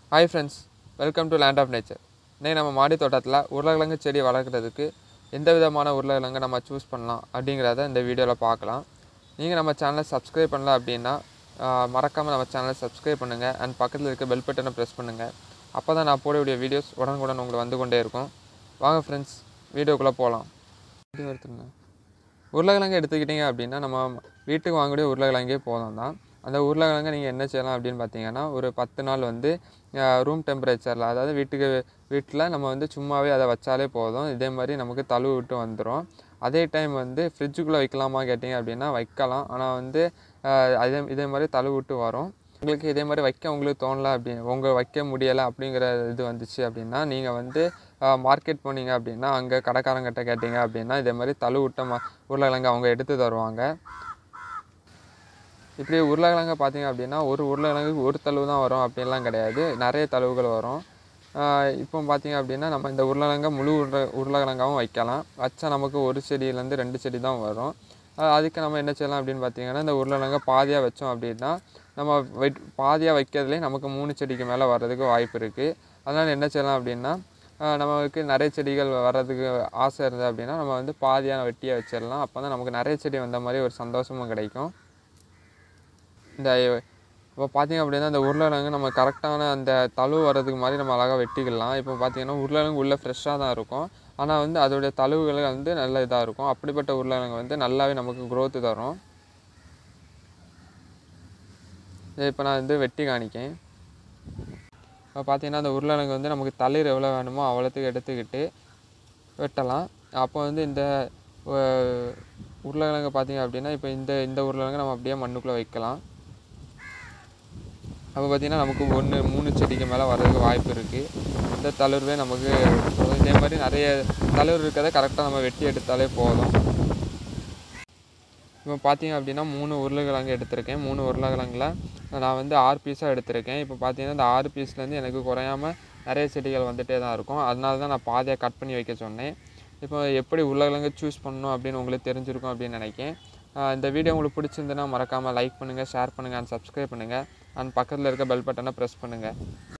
Hi friends, welcome to Land of Nature. இன்னைக்கு நம்ம மாடி தோட்டத்தில் உருளைக்கிழங்கு செடி வளர்க்குறதுக்கு எந்த விதமான உருளைக்கிழங்கு நம்ம சூஸ் பண்ணலாம் அப்படிங்கிறத இந்த வீடியோவில் பார்க்கலாம். நீங்கள் நம்ம சேனலை சப்ஸ்கிரைப் பண்ணல அப்படின்னா மறக்காமல் நம்ம சேனலை சப்ஸ்கிரைப் பண்ணுங்கள் அண்ட் பக்கத்தில் இருக்க பெல் பட்டனை ப்ரெஸ் பண்ணுங்கள். அப்போ தான் நான் போடக்கூடிய வீடியோஸ் உடனுக்குடன் உங்களுக்கு வந்து கொண்டே இருக்கும். வாங்க ஃப்ரெண்ட்ஸ், வீடியோக்குள்ளே போகலாம். உருளைக்கிழங்கு எடுத்துக்கிட்டிங்க அப்படின்னா நம்ம வீட்டுக்கு வாங்கக்கூடிய உருளைக்கிழங்கே போதும் தான். அந்த உருளைக்கிழங்கை நீங்கள் என்ன செய்யலாம் அப்படின்னு பார்த்தீங்கன்னா, ஒரு 10 நாள் வந்து ரூம் டெம்பரேச்சரில், அதாவது வீட்டில் நம்ம வந்து சும்மாவே அதை வச்சாலே போதும். இதே மாதிரி நமக்கு தழுவு விட்டு வந்துடும். அதே டைம் வந்து ஃப்ரிட்ஜுக்குள்ளே வைக்கலாமா கேட்டிங்க அப்படின்னா வைக்கலாம். ஆனால் வந்து இதே மாதிரி தழுவு விட்டு வரும். உங்களுக்கு இதே மாதிரி வைக்க உங்களுக்கு தோணலை வைக்க முடியலை அப்படிங்கிற இது வந்துச்சு அப்படின்னா, நீங்கள் வந்து மார்க்கெட் போனீங்க அப்படின்னா அங்கே கடைக்காரங்கிட்ட கேட்டிங்க அப்படின்னா இதே மாதிரி தழுவு விட்ட உருளைக்கிழங்கு அவங்க எடுத்து தருவாங்க. இப்படி உருளைக்கிழங்கு பார்த்தீங்க அப்படின்னா ஒரு உருளைக்கிழங்குக்கு ஒரு தழுவு தான் வரும் அப்படின்லாம் கிடையாது, நிறைய தழுவுகள் வரும். இப்போ பார்த்தீங்க அப்படின்னா நம்ம இந்த உருளைக்கிழங்கை முழு உருளைக்கிழங்காகவும் வைக்கலாம். வச்சா நமக்கு ஒரு செடியிலேருந்து 2 செடி தான் வரும். அதுக்கு நம்ம என்ன செய்யலாம் அப்படின்னு பார்த்தீங்கன்னா, இந்த உருளைக்கிழங்கை பாதியாக வச்சோம் அப்படின்னா நம்ம பாதியாக வைக்கிறதுலேயே நமக்கு 3 செடிக்கு மேலே வர்றதுக்கு வாய்ப்பு இருக்குது. அதனால் என்ன செய்யலாம் அப்படின்னா, நமக்கு நிறைய செடிகள் வர்றதுக்கு ஆசை இருந்தது அப்படின்னா நம்ம வந்து பாதியாக வெட்டியாக வச்சிடலாம். அப்போ தான் நமக்கு நிறைய செடி வந்த மாதிரி ஒரு சந்தோஷமும் கிடைக்கும். இப்போ பார்த்திங்க அப்படின்னா அந்த உருளைக்கிழங்கு நம்ம கரெக்டான அந்த தழுவு வர்றதுக்கு மாதிரி நம்ம அழகாக வெட்டிக்கலாம். இப்போ பார்த்திங்கன்னா உருளைக்கிழங்கு உள்ளே ஃப்ரெஷ்ஷாக தான் இருக்கும். ஆனால் வந்து அதோடைய தழுவுகள் வந்து நல்ல இதாக இருக்கும். அப்படிப்பட்ட உருளைக்கிழங்கு வந்து நல்லாவே நமக்கு க்ரோத்து தரும். இப்போ நான் வந்து வெட்டி காணிக்கேன். இப்போ பார்த்திங்கன்னா அந்த உருளைக்கிழங்கு வந்து நமக்கு தளிர் எவ்வளோ வேணுமோ அவ்வளோத்துக்கு எடுத்துக்கிட்டு வெட்டலாம். அப்போ வந்து இந்த உருளைக்கிழங்கு பார்த்திங்க அப்படின்னா இப்போ இந்த உருளைக்கிழங்கு நம்ம அப்படியே மண்ணுக்குள்ளே வைக்கலாம். அப்போ பார்த்திங்கன்னா நமக்கு 3 செடிக்கு மேலே வர்றதுக்கு வாய்ப்பு இருக்குது. இந்த தளிர்வே நமக்கு இதே மாதிரி நிறைய தளிர் இருக்கிறத கரெக்டாக நம்ம வெட்டி எடுத்தாலே போதும். இப்போ பார்த்திங்க அப்படின்னா 3 உருளைக்கிழங்கு எடுத்திருக்கேன். 3 உருளைக்கிழங்குல நான் வந்து 6 பீஸாக எடுத்திருக்கேன். இப்போ பார்த்திங்கன்னா இந்த 6 பீஸ்லேருந்து எனக்கு குறையாமல் நிறைய செடிகள் வந்துகிட்டே தான் இருக்கும். அதனால தான் நான் பாதியாக கட் பண்ணி வைக்க சொன்னேன். இப்போ எப்படி உருளைக்கிழங்கு சூஸ் பண்ணணும் அப்படின்னு உங்களுக்கு தெரிஞ்சிருக்கும் அப்படின்னு நினைக்கிறேன். இந்த வீடியோ உங்களுக்கு பிடிச்சிருந்துன்னா மறக்காமல் லைக் பண்ணுங்கள், ஷேர் பண்ணுங்கள் அண்ட் சப்ஸ்கிரைப் பண்ணுங்கள் அண்ட் பக்கத்தில் இருக்க பெல் பட்டனை ப்ரெஸ் பண்ணுங்கள்.